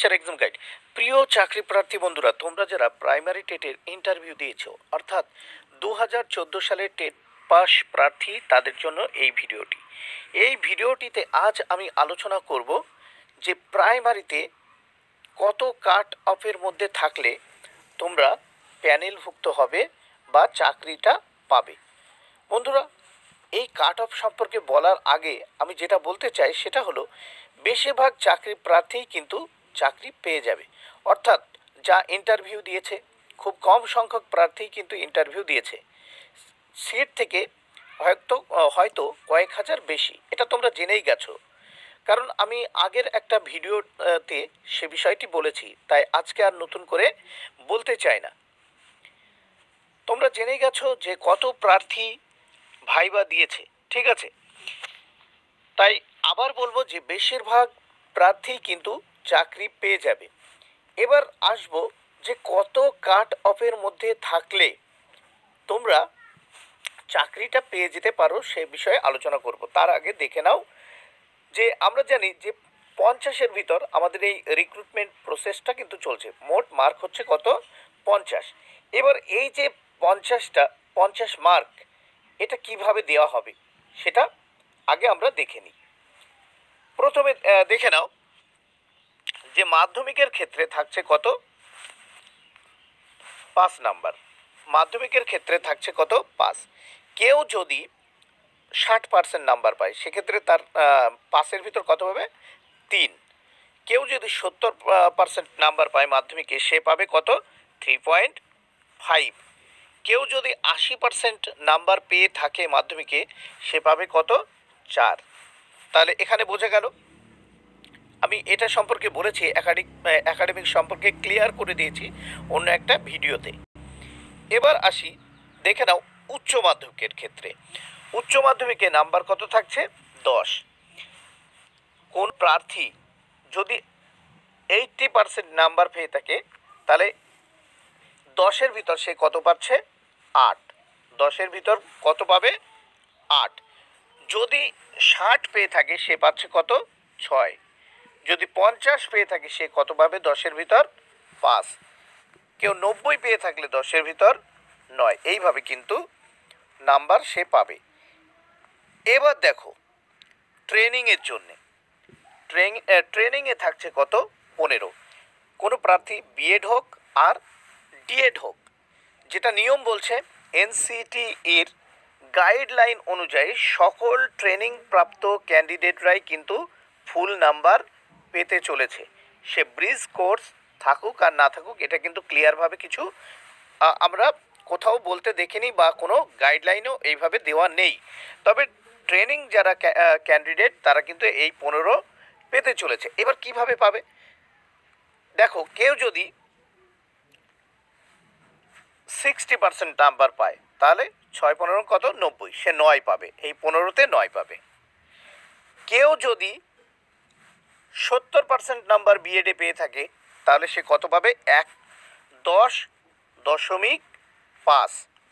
Teacher exam guide. প্রিয় চাকরি প্রার্থী বন্ধুরা, তোমরা যারা প্রাইমারি টেটের ইন্টারভিউ দিয়েছো, অর্থাৎ 2014 সালের টেট পাস প্রার্থী, তাদের জন্য এই ভিডিওটি। এই ভিডিওটিতে আজ আমি আলোচনা করব যে প্রাইমারিতে কত কাট অফের মধ্যে থাকলে তোমরা প্যানেলভুক্ত হবে বা চাকরিটা পাবে। বন্ধুরা, এই কাট অফ সম্পর্কে বলার আগে আমি যেটা বলতে চাই সেটা হলো, বেশিরভাগ চাকরি প্রার্থী কিন্তু চাকরি পেয়ে যাবে। অর্থাৎ যা ইন্টারভিউ দিয়েছে, খুব কম সংখ্যক প্রার্থী কিন্তু ইন্টারভিউ দিয়েছে। সিট থেকে হয়তো কয়েক হাজার বেশি, এটা তোমরা জেনেই গেছো। কারণ আমি আগের একটা ভিডিওতে সে বিষয়টি বলেছি, তাই আজকে আর নতুন করে বলতে চাই না। তোমরা জেনেই গেছো যে কত প্রার্থী ভাইবা দিয়েছে, ঠিক আছে। তাই আবার বলবো যে বেশিরভাগ প্রার্থী কিন্তু চাকরি পেয়ে যাবে। এবার আসবো যে কত কাট অফের মধ্যে থাকলে তোমরা চাকরিটা পেয়ে যেতে পারো, সে বিষয়ে আলোচনা করব। তার আগে দেখে নাও যে আমরা জানি যে 50-এর ভিতর আমাদের এই রিক্রুটমেন্ট প্রসেসটা কিন্তু চলছে। মোট মার্ক হচ্ছে কত? 50। এবার এই যে 50 মার্ক, এটা কিভাবে দেওয়া হবে সেটা আগে আমরা দেখে নিই। প্রথমে দেখে নাও যে মাধ্যমিকের ক্ষেত্রে থাকছে কত? 5 নাম্বার। মাধ্যমিকের ক্ষেত্রে থাকছে কত? 5। কেউ যদি 60% নাম্বার পায়, সেক্ষেত্রে তার পাসের ভিতর কত পাবে? 3। কেউ যদি 70% নাম্বার পায় মাধ্যমিকে, সে পাবে কত? 3.5। কেউ যদি 80% নাম্বার পেয়ে থাকে মাধ্যমিকে, সে পাবে কত? 4। তাহলে এখানে বোঝা গেল। আমি এটা সম্পর্কে বলেছি, একাডেমিক সম্পর্কে ক্লিয়ার করে দিয়েছি অন্য একটা ভিডিওতে। এবার আসি, দেখে নাও উচ্চ মাধ্যমিকের ক্ষেত্রে। উচ্চ মাধ্যমিকে নাম্বার কত থাকছে? 10। কোন প্রার্থী যদি 80% নাম্বার পেয়ে থাকে, তাহলে 10-এর ভিতর সে কত পাচ্ছে? 8। 10-এর ভিতর কত পাবে? 8। যদি 60 পেয়ে থাকে, সে পাচ্ছে কত? 6। যদি 50 পেয়ে থাকে, সে কত পাবে? 10-এর ভিতর 5। কেউ 90 পেয়ে থাকলে 10-এর ভিতর 9। এইভাবে কিন্তু নাম্বার সে পাবে। এবার দেখো ট্রেনিংয়ের জন্যে, ট্রেনিংয়ে থাকছে কত? 15। কোনো প্রার্থী বিএড হোক আর ডিএড হোক, যেটা নিয়ম বলছে এনসিটি এর গাইডলাইন অনুযায়ী সকল ট্রেনিং প্রাপ্ত ক্যান্ডিডেটরাই কিন্তু ফুল নাম্বার পেতে চলেছে। সে ব্রিজ কোর্স থাকুক আর না থাকুক, এটা কিন্তু ক্লিয়ারভাবে কিছু আমরা কোথাও বলতে দেখিনি বা কোনো গাইডলাইনও এইভাবে দেওয়া নেই। তবে ট্রেনিং যারা ক্যান্ডিডেট, তারা কিন্তু এই 15 পেতে চলেছে। এবার কিভাবে পাবে? দেখো, কেউ যদি 60% নাম্বার পায়, তাহলে 6-15 কত? 90। সে 9 পাবে, এই 15-তে 9 পাবে। কেউ যদি 70% নাম্বার বিএডে পেয়ে থাকে, তাহলে সে কত পাবে? 10.5।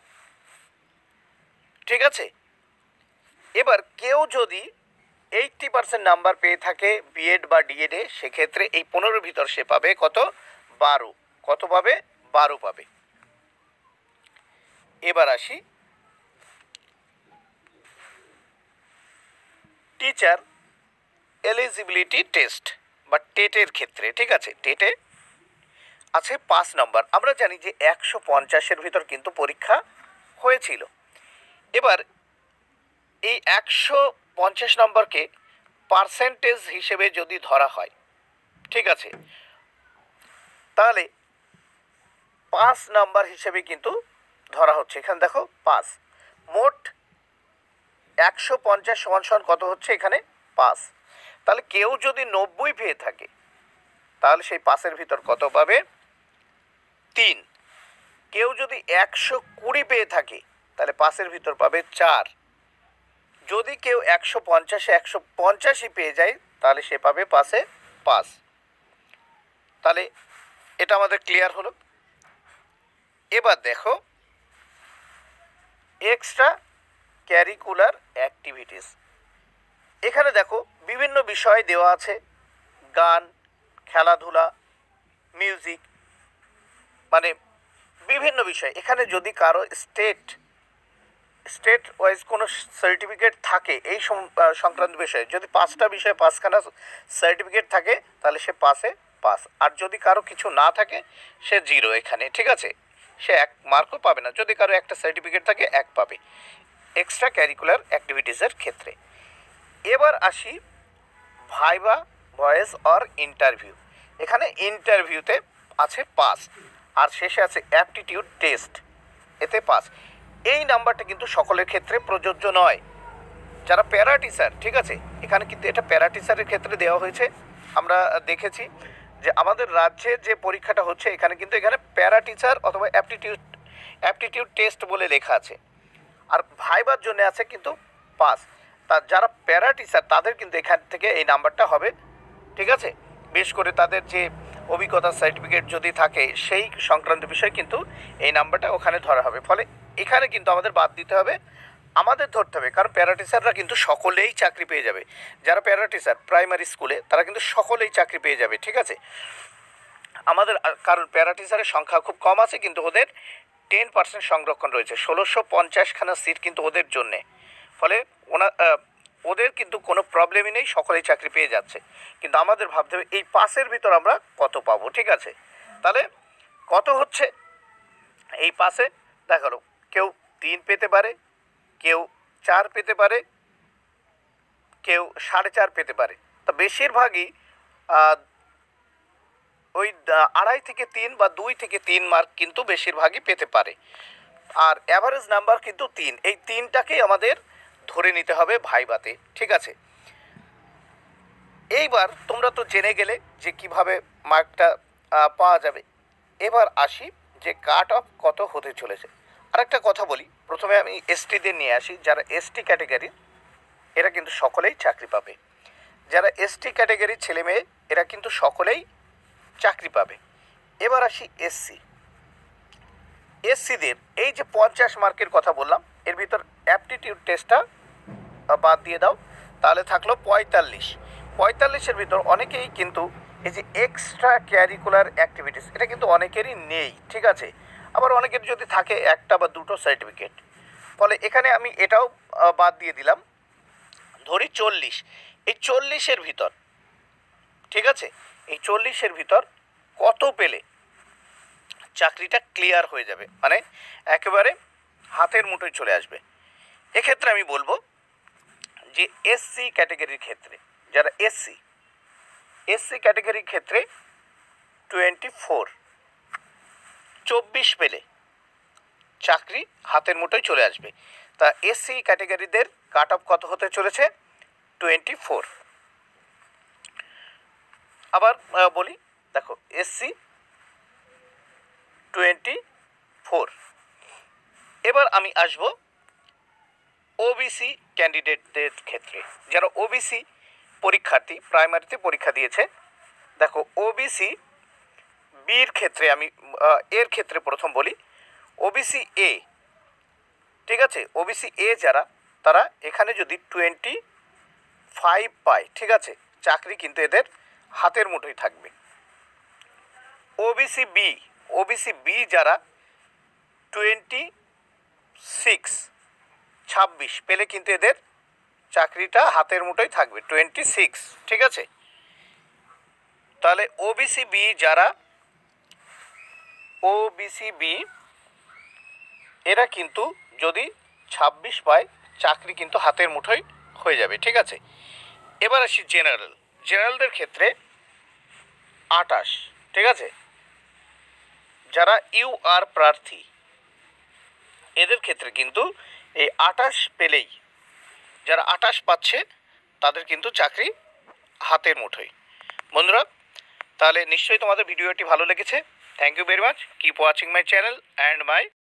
ঠিক আছে। এবার কেউ যদি 80% নাম্বার পেয়ে থাকে বিএড বা ডিএডে, সেক্ষেত্রে এই 15-র ভিতর সে পাবে কত? 12। কত পাবে? 12 পাবে। এবার আসি টিচার এলিজিবিলিটি টেস্ট বা টেটের ক্ষেত্রে। ঠিক আছে, টেটে আছে 5 নম্বর। আমরা জানি যে 150-এর ভিতর কিন্তু পরীক্ষা হয়েছিল। এবার এই 150 নম্বরকে পার্সেন্টেজ হিসেবে যদি ধরা হয়, ঠিক আছে, তাহলে 5 নাম্বার হিসেবে কিন্তু ধরা হচ্ছে। এখানে দেখো 5, মোট 150 সমান কত হচ্ছে? এখানে 5। তাহলে কেউ যদি 90 পেয়ে থাকে, তাহলে সেই 5-এর ভিতর কত পাবে? 3। কেউ যদি 120 পেয়ে থাকে, তাহলে 5-এর ভিতর পাবে 4। যদি কেউ 150-এ 150 পেয়ে যায়, তাহলে সে পাবে 5-এ 5। তাহলে এটা আমাদের ক্লিয়ার হলো। এবার দেখো এক্সট্রা ক্যারিকুলার অ্যাক্টিভিটিস। এখানে দেখো বিভিন্ন বিষয় দেওয়া আছে: গান, খেলাধুলা, মিউজিক, মানে বিভিন্ন বিষয়। এখানে যদি কারো স্টেট ওয়াইজ কোনো সার্টিফিকেট থাকে এই সংক্রান্ত বিষয়ে, যদি 5টা বিষয়ে 5খানা সার্টিফিকেট থাকে তাহলে সে পাস। আর যদি কারো কিছু না থাকে সে 0 এখানে, ঠিক আছে, সে 1 মার্কও পাবে না। যদি কারো একটা সার্টিফিকেট থাকে 1 পাবে এক্সট্রা ক্যারিকুলার অ্যাক্টিভিটিসের ক্ষেত্রে। এবার আসি ভাইবা, ভয়েস অর ইন্টারভিউ। এখানে ইন্টারভিউতে আছে পাস, আর শেষে আছে অ্যাপটিটিউড টেস্ট, এতে পাস। এই নাম্বারটা কিন্তু সকলের ক্ষেত্রে প্রযোজ্য নয়। যারা প্যারা টিচার, ঠিক আছে, এখানে কিন্তু এটা প্যারা টিচারের ক্ষেত্রে দেওয়া হয়েছে। আমরা দেখেছি যে আমাদের রাজ্যে যে পরীক্ষাটা হচ্ছে এখানে কিন্তু প্যারা টিচার অথবা অ্যাপটিটিউড টেস্ট বলে লেখা আছে, আর ভাইবার জন্য আছে কিন্তু পাস। তা যারা প্যারা টিচার তাদের কিন্তু এখান থেকে এই নাম্বারটা হবে, ঠিক আছে। বেশ করে তাদের যে অভিজ্ঞতা সার্টিফিকেট যদি থাকে সেই সংক্রান্ত বিষয় কিন্তু এই নাম্বারটা ওখানে ধরা হবে। ফলে এখানে কিন্তু আমাদের বাদ দিতে হবে, আমাদের ধরতে হবে, কারণ প্যারা টিচাররা কিন্তু সকলেই চাকরি পেয়ে যাবে। যারা প্যারা টিচার প্রাইমারি স্কুলে তারা কিন্তু সকলেই চাকরি পেয়ে যাবে, ঠিক আছে। আমাদের কারণ প্যারা টিচারের সংখ্যা খুব কম আছে, কিন্তু ওদের 10% সংরক্ষণ রয়েছে, 1650খানা সিট কিন্তু ওদের জন্যে। ফলে ওদের কিন্তু কোনো প্রবলেমই নেই, সকলেই চাকরি পেয়ে যাচ্ছে। কিন্তু আমাদের ভাবতে হবে এই পাসের ভিতর আমরা কত পাবো, ঠিক আছে। তাহলে কত হচ্ছে এই পাসে? দেখালো কেউ 3 পেতে পারে, কেউ 4 পেতে পারে, কেউ 4.5 পেতে পারে। তা বেশিরভাগই ওই 2.5 থেকে 3 বা 2 থেকে 3 মার্ক কিন্তু বেশিরভাগই পেতে পারে। আর অ্যাভারেজ নাম্বার কিন্তু 3। এই 3টাকেই আমাদের ধরে নিতে হবে ভাইভাতে, ঠিক আছে। এইবার তোমরা তো জেনে গেলে যে কিভাবে মার্কটা পাওয়া যাবে। এবার আসি যে কাট অফ কত হতে চলেছে। আরেকটা কথা বলি, প্রথমে আমি এসটিদের নিয়ে আসি। যারা এসটি ক্যাটাগরির এরা কিন্তু সকলেই চাকরি পাবে। যারা এসটি ক্যাটাগরির ছেলে মেয়ে এরা কিন্তু সকলেই চাকরি পাবে। এবার আসি এসসিদের এই যে 50 মার্কের কথা বললাম, এর ভিতর অ্যাপটিটিউড টেস্টটা বাদ দিয়ে দাও, তাহলে থাকলো 45-এর ভিতর অনেকেই কিন্তু এই যে এক্সট্রা ক্যারিকুলার অ্যাক্টিভিটিস এটা কিন্তু অনেকেরই নেই, ঠিক আছে। আবার অনেকের যদি থাকে 1টা বা 2টো সার্টিফিকেট, ফলে এখানে আমি এটাও বাদ দিয়ে দিলাম। ধরি 40, এই 40-এর ভিতর, ঠিক আছে, এই 40-এর ভিতর কত পেলে চাকরিটা ক্লিয়ার হয়ে যাবে, মানে একেবারে হাতের মুঠোয় চলে আসবে। এক্ষেত্রে আমি বলবো যে এসসি ক্যাটাগরির ক্ষেত্রে, যারা এসসি ক্যাটাগরির ক্ষেত্রে 24 পেলে চাকরি হাতের মুঠোয় চলে আসবে। তা এসসি ক্যাটাগরিদের কাট অফ কত হতে চলেছে? 24। আবার বলি, দেখো এসসি 24। এবার আমি আসবো ওবিসি ক্যান্ডিডেটদের ক্ষেত্রে। যারা ওবিসি পরীক্ষার্থী প্রাইমারিতে পরীক্ষা দিয়েছে, দেখো ওবিসি বির ক্ষেত্রে আমি এর ক্ষেত্রে প্রথম বলি ওবিসি এ, ঠিক আছে। ওবিসি এ যারা, তারা এখানে যদি 25 পায়, ঠিক আছে, চাকরি কিন্তু এদের হাতের মুঠোয় থাকবে। ওবিসি বি যারা 26 পেলে কিন্তু এদের চাকরিটা হাতের মুঠোয় থাকবে, 26, ঠিক আছে। তাহলে ওবিসি বি এরা কিন্তু যদি 26 পায় চাকরি কিন্তু হাতের মুঠোয় হয়ে যাবে, ঠিক আছে। এবার আসি জেনারেলদের ক্ষেত্রে 28, ঠিক আছে। যারা ইউআর প্রার্থী এদের ক্ষেত্রে কিন্তু এই 28 পেলেই, যারা 28 পাচ্ছে তাদের কিন্তু চাকরি হাতের মুঠোয়। বন্ধুরা, তাহলে নিশ্চয়ই তোমাদের ভিডিওটি ভালো লেগেছে। Thank you very much. Keep watching my channel and my